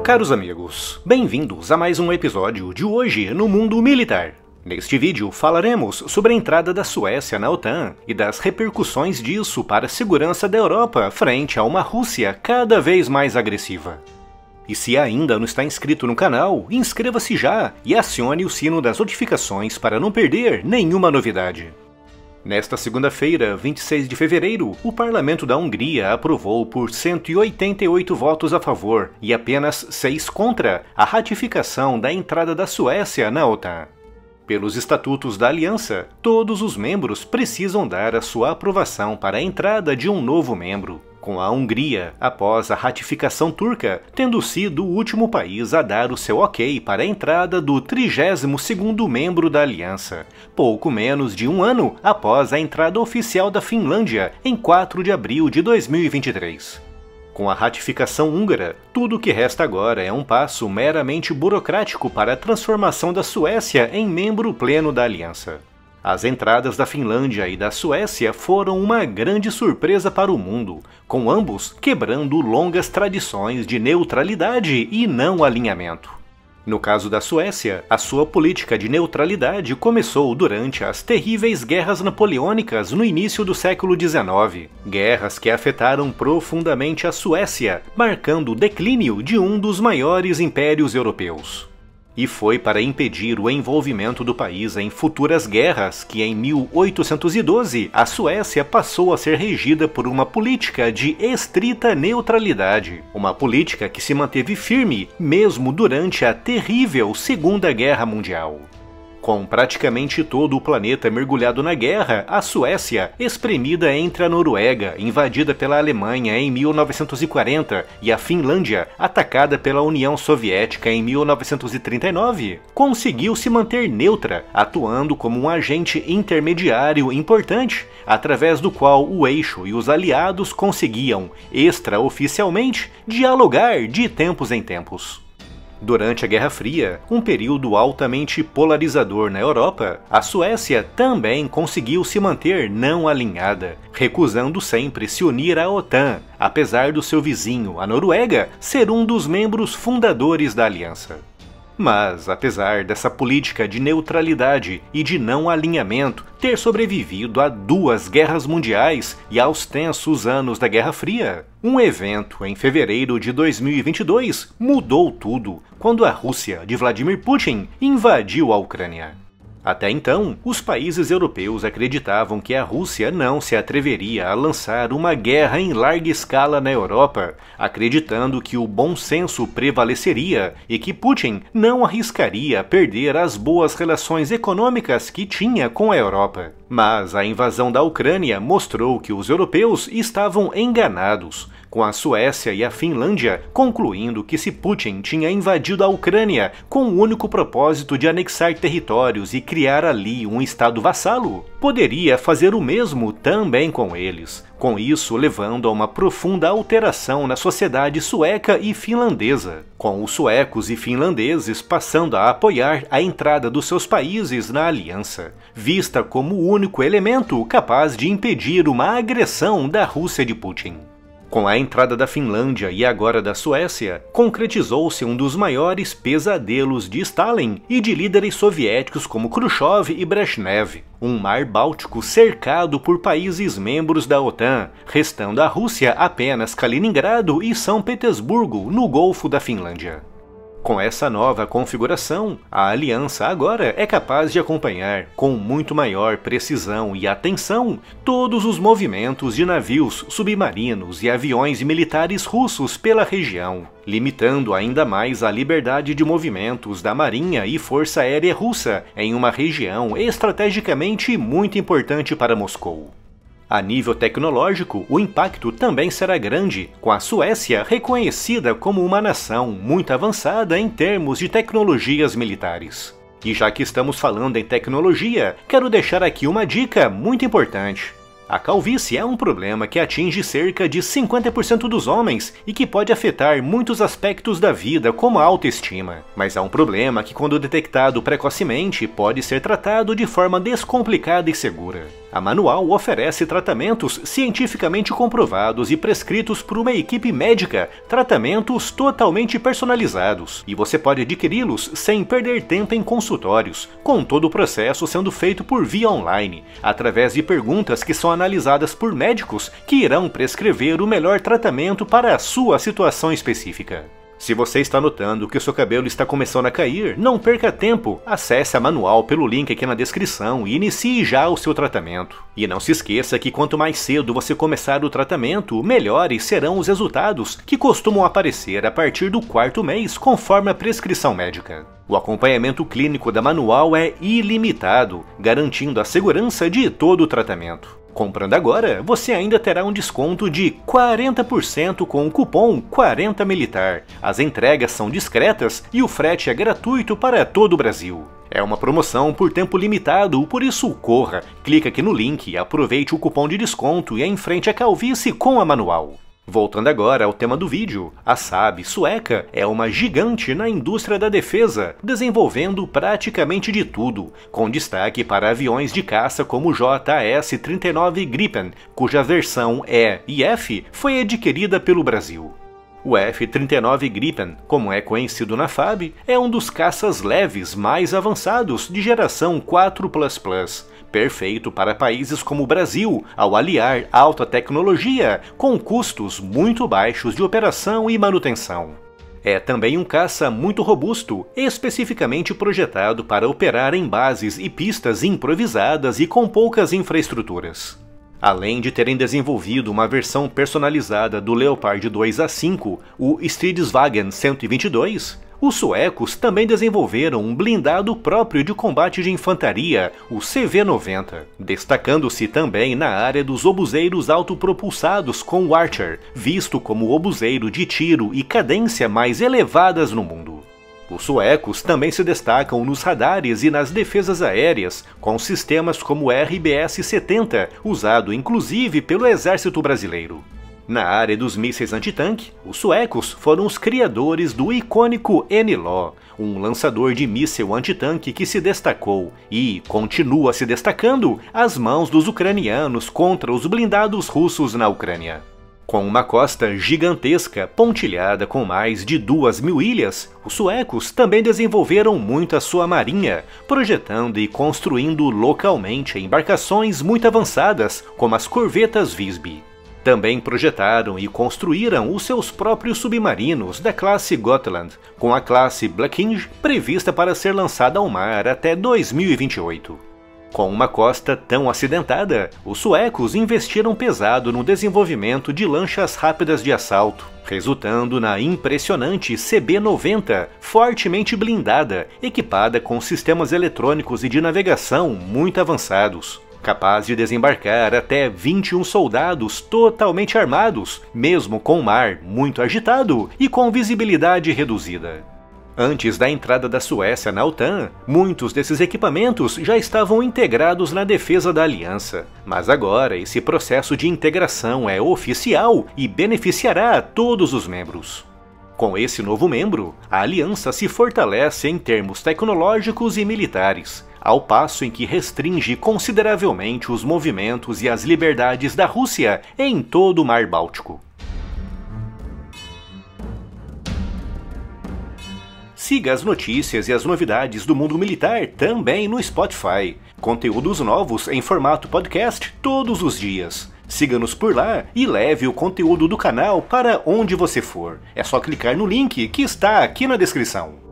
Caros amigos, bem-vindos a mais um episódio de Hoje no Mundo Militar. Neste vídeo falaremos sobre a entrada da Suécia na OTAN e das repercussões disso para a segurança da Europa frente a uma Rússia cada vez mais agressiva. E se ainda não está inscrito no canal, inscreva-se já e acione o sino das notificações para não perder nenhuma novidade. Nesta segunda-feira, 26 de fevereiro, o Parlamento da Hungria aprovou por 188 votos a favor e apenas 6 contra a ratificação da entrada da Suécia na OTAN. Pelos estatutos da aliança, todos os membros precisam dar a sua aprovação para a entrada de um novo membro, com a Hungria, após a ratificação turca, tendo sido o último país a dar o seu ok para a entrada do 32º membro da aliança, pouco menos de um ano após a entrada oficial da Finlândia, em 4 de abril de 2023. Com a ratificação húngara, tudo o que resta agora é um passo meramente burocrático para a transformação da Suécia em membro pleno da aliança. As entradas da Finlândia e da Suécia foram uma grande surpresa para o mundo, com ambos quebrando longas tradições de neutralidade e não alinhamento. No caso da Suécia, a sua política de neutralidade começou durante as terríveis guerras napoleônicas no início do século XIX, guerras que afetaram profundamente a Suécia, marcando o declínio de um dos maiores impérios europeus. E foi para impedir o envolvimento do país em futuras guerras que, em 1812, a Suécia passou a ser regida por uma política de estrita neutralidade, uma política que se manteve firme mesmo durante a terrível Segunda Guerra Mundial. Com praticamente todo o planeta mergulhado na guerra, a Suécia, espremida entre a Noruega, invadida pela Alemanha em 1940, e a Finlândia, atacada pela União Soviética em 1939, conseguiu se manter neutra, atuando como um agente intermediário importante, através do qual o eixo e os aliados conseguiam, extraoficialmente, dialogar de tempos em tempos. Durante a Guerra Fria, um período altamente polarizador na Europa, a Suécia também conseguiu se manter não alinhada, recusando sempre se unir à OTAN, apesar do seu vizinho, a Noruega, ser um dos membros fundadores da aliança. Mas, apesar dessa política de neutralidade e de não alinhamento ter sobrevivido a 2 guerras mundiais e aos tensos anos da Guerra Fria, um evento em fevereiro de 2022 mudou tudo quando a Rússia de Vladimir Putin invadiu a Ucrânia. Até então, os países europeus acreditavam que a Rússia não se atreveria a lançar uma guerra em larga escala na Europa, acreditando que o bom senso prevaleceria e que Putin não arriscaria perder as boas relações econômicas que tinha com a Europa. Mas a invasão da Ucrânia mostrou que os europeus estavam enganados, com a Suécia e a Finlândia concluindo que se Putin tinha invadido a Ucrânia com o único propósito de anexar territórios e criar ali um estado vassalo, poderia fazer o mesmo também com eles, com isso levando a uma profunda alteração na sociedade sueca e finlandesa, com os suecos e finlandeses passando a apoiar a entrada dos seus países na aliança, vista como o único elemento capaz de impedir uma agressão da Rússia de Putin. Com a entrada da Finlândia e agora da Suécia, concretizou-se um dos maiores pesadelos de Stalin e de líderes soviéticos como Khrushchev e Brezhnev, um mar Báltico cercado por países membros da OTAN, restando à Rússia apenas Kaliningrado e São Petersburgo, no Golfo da Finlândia. Com essa nova configuração, a aliança agora é capaz de acompanhar, com muito maior precisão e atenção, todos os movimentos de navios, submarinos e aviões militares russos pela região, limitando ainda mais a liberdade de movimentos da Marinha e Força Aérea Russa em uma região estrategicamente muito importante para Moscou. A nível tecnológico, o impacto também será grande, com a Suécia reconhecida como uma nação muito avançada em termos de tecnologias militares. E já que estamos falando em tecnologia, quero deixar aqui uma dica muito importante. A calvície é um problema que atinge cerca de 50% dos homens e que pode afetar muitos aspectos da vida, como a autoestima. Mas é um problema que, quando detectado precocemente, pode ser tratado de forma descomplicada e segura. A Manual oferece tratamentos cientificamente comprovados e prescritos por uma equipe médica, tratamentos totalmente personalizados, e você pode adquiri-los sem perder tempo em consultórios, com todo o processo sendo feito por via online, através de perguntas que são analisadas por médicos que irão prescrever o melhor tratamento para a sua situação específica. Se você está notando que o seu cabelo está começando a cair, não perca tempo, acesse a Manual pelo link aqui na descrição e inicie já o seu tratamento. E não se esqueça que quanto mais cedo você começar o tratamento, melhores serão os resultados, que costumam aparecer a partir do 4º mês, conforme a prescrição médica. O acompanhamento clínico da Manual é ilimitado, garantindo a segurança de todo o tratamento. Comprando agora, você ainda terá um desconto de 40% com o cupom 40militar. As entregas são discretas e o frete é gratuito para todo o Brasil. É uma promoção por tempo limitado, por isso corra, clique aqui no link, aproveite o cupom de desconto e enfrente a calvície com a Manual. Voltando agora ao tema do vídeo, a Saab sueca é uma gigante na indústria da defesa, desenvolvendo praticamente de tudo, com destaque para aviões de caça como o JAS-39 Gripen, cuja versão E e F foi adquirida pelo Brasil. O F-39 Gripen, como é conhecido na FAB, é um dos caças leves mais avançados de geração 4++, perfeito para países como o Brasil, ao aliar alta tecnologia com custos muito baixos de operação e manutenção. É também um caça muito robusto, especificamente projetado para operar em bases e pistas improvisadas e com poucas infraestruturas. Além de terem desenvolvido uma versão personalizada do Leopard 2A5, o Stridsvagn 122, os suecos também desenvolveram um blindado próprio de combate de infantaria, o CV-90, destacando-se também na área dos obuseiros autopropulsados com o Archer, visto como o obuseiro de tiro e cadência mais elevadas no mundo. Os suecos também se destacam nos radares e nas defesas aéreas, com sistemas como o RBS-70, usado inclusive pelo Exército Brasileiro. Na área dos mísseis antitanque, os suecos foram os criadores do icônico NLAW, um lançador de míssil antitanque que se destacou e continua se destacando às mãos dos ucranianos contra os blindados russos na Ucrânia. Com uma costa gigantesca, pontilhada com mais de 2.000 ilhas, os suecos também desenvolveram muito a sua marinha, projetando e construindo localmente embarcações muito avançadas, como as corvetas Visby. Também projetaram e construíram os seus próprios submarinos da classe Gotland, com a classe Blackinge prevista para ser lançada ao mar até 2028. Com uma costa tão acidentada, os suecos investiram pesado no desenvolvimento de lanchas rápidas de assalto, resultando na impressionante CB-90, fortemente blindada, equipada com sistemas eletrônicos e de navegação muito avançados, capaz de desembarcar até 21 soldados totalmente armados, mesmo com o mar muito agitado e com visibilidade reduzida. Antes da entrada da Suécia na OTAN, muitos desses equipamentos já estavam integrados na defesa da aliança, mas agora esse processo de integração é oficial e beneficiará a todos os membros. Com esse novo membro, a aliança se fortalece em termos tecnológicos e militares, ao passo em que restringe consideravelmente os movimentos e as liberdades da Rússia em todo o Mar Báltico. Siga as notícias e as novidades do mundo militar também no Spotify. Conteúdos novos em formato podcast todos os dias. Siga-nos por lá e leve o conteúdo do canal para onde você for. É só clicar no link que está aqui na descrição.